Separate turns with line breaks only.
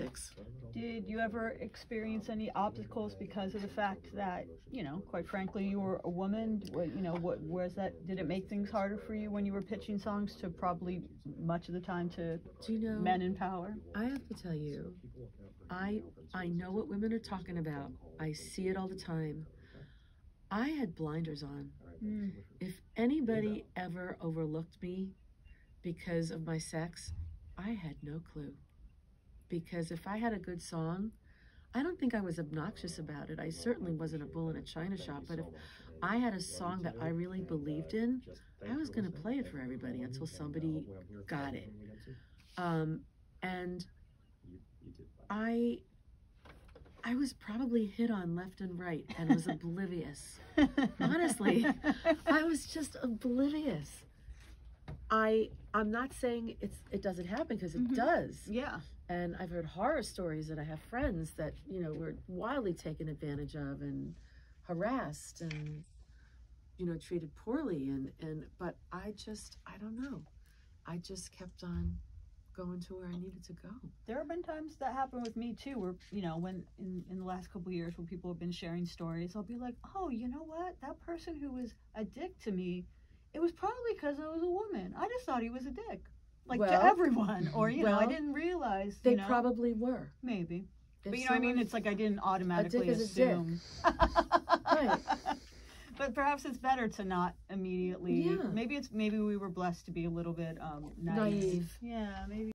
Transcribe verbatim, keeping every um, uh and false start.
six.
Did you ever experience any obstacles because of the fact that, you know, quite frankly, you were a woman? What, you know, what was that? Did it make things harder for you when you were pitching songs to probably much of the time to
Do you know,
men in power?
I have to tell you, I I know what women are talking about. I see it all the time. I had blinders on.
Mm.
If anybody ever overlooked me because of my sex, I had no clue. Because if I had a good song, I don't think I was obnoxious about it. I certainly wasn't a bull in a china shop, but if I had a song that I really believed in, I was going to play it for everybody until somebody got it. Um, and I, I was probably hit on left and right and was oblivious. Honestly, I was just oblivious. I, I'm not saying it's, it doesn't happen, because it
Mm-hmm.
does.
Yeah.
And I've heard horror stories that I have friends that, you know, were wildly taken advantage of and harassed and, you know, treated poorly. And, and, but I just, I don't know. I just kept on going to where I needed to go.
There have been times that happen with me too, where, you know, when in, in the last couple of years when people have been sharing stories, I'll be like, oh, you know what? That person who was a dick to me, it was probably because I was a woman. I just thought he was a dick. Like,
well,
to everyone. Or, you
well,
know, I didn't realize.
They
you know,
probably were.
Maybe.
If
But, you know what I mean?
someone-
It's like I didn't automatically
a dick is
assume.
a dick. Right.
But perhaps it's better to not immediately.
Yeah.
Maybe it's maybe we were blessed to be a little bit um, naive.
Naive.
Yeah, maybe.